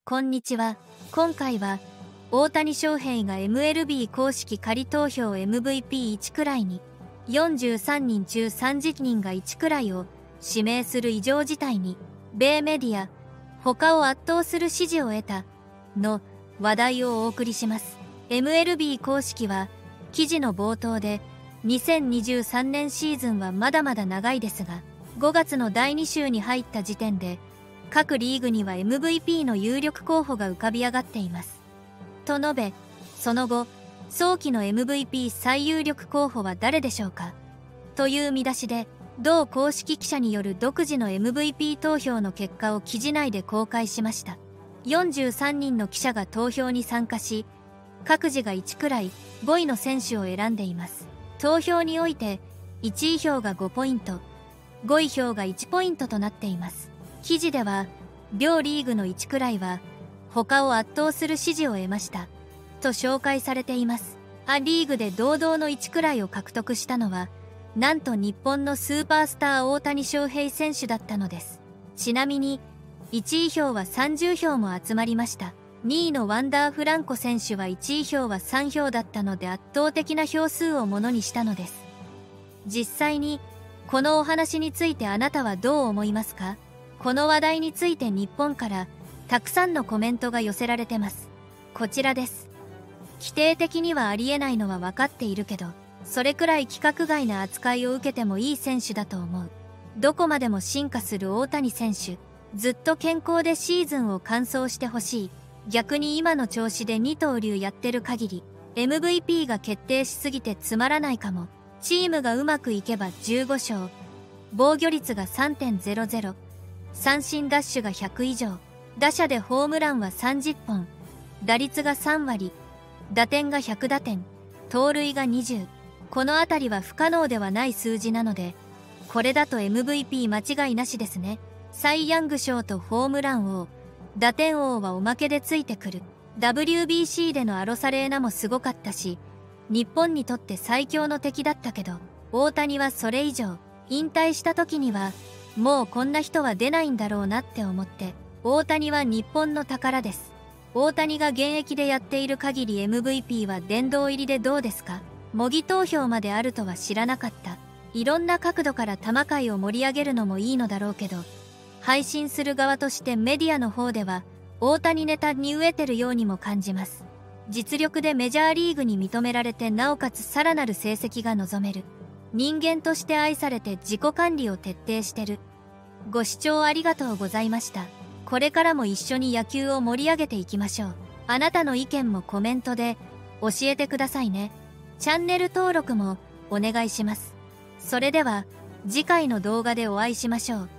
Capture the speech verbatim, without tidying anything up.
こんにちは。今回は大谷翔平が エムエルビー 公式仮投票 エムブイピーいち くらいによんじゅうさんにん中さんじゅうにんがいちくらいを指名する異常事態に米メディア他を圧倒する支持を得たの話題をお送りします。 エムエルビー 公式は記事の冒頭でにせんにじゅうさんねんシーズンはまだまだ長いですが、ごがつのだいに週に入った時点で各リーグには エムブイピー の有力候補が浮かび上がっていますと述べ、その後早期の エムブイピー 最有力候補は誰でしょうかという見出しで、同公式記者による独自の エムブイピー 投票の結果を記事内で公開しました。よんじゅうさんにんの記者が投票に参加し、各自がいちくらいごいの選手を選んでいます。投票においていちい票がごポイント、ごい票がいちポイントとなっています。記事では両リーグのいちくらいは他を圧倒する支持を得ましたと紹介されています。ア・リーグで堂々のいちくらいを獲得したのはなんと日本のスーパースター大谷翔平選手だったのです。ちなみにいちい票はさんじゅう票も集まりました。にいのワンダー・フランコ選手はいちい票はさん票だったので圧倒的な票数をものにしたのです。実際にこのお話についてあなたはどう思いますか？この話題について日本からたくさんのコメントが寄せられてます。こちらです。規定的にはありえないのは分かっているけど、それくらい規格外な扱いを受けてもいい選手だと思う。どこまでも進化する大谷選手、ずっと健康でシーズンを完走してほしい。逆に今の調子で二刀流やってる限り エムブイピー が決定しすぎてつまらないかも。チームがうまくいけばじゅうご勝、防御率が さんてんゼロゼロ、三振ダッシュがひゃく以上、打者でホームランはさんじゅっぽん、打率がさん割、打点がひゃく打点、盗塁がにじゅう。このあたりは不可能ではない数字なので、これだと エムブイピー 間違いなしですね。サイ・ヤング賞とホームラン王、打点王はおまけでついてくる。 ダブリュービーシー でのアロサレーナもすごかったし、日本にとって最強の敵だったけど、大谷はそれ以上、引退した時にはもうこんな人は出ないんだろうなって思って、大谷は日本の宝です。大谷が現役でやっている限り エムブイピー は殿堂入りでどうですか？模擬投票まであるとは知らなかった。いろんな角度から球界を盛り上げるのもいいのだろうけど、配信する側としてメディアの方では大谷ネタに飢えてるようにも感じます。実力でメジャーリーグに認められて、なおかつさらなる成績が望める。人間として愛されて自己管理を徹底してる。ご視聴ありがとうございました。これからも一緒に野球を盛り上げていきましょう。あなたの意見もコメントで教えてくださいね。チャンネル登録もお願いします。それでは次回の動画でお会いしましょう。